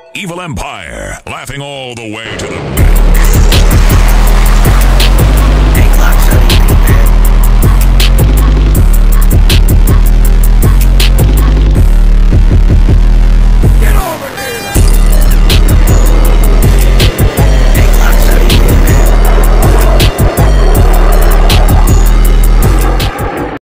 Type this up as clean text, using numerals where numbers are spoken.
Evil Empire, laughing all the way to the bank.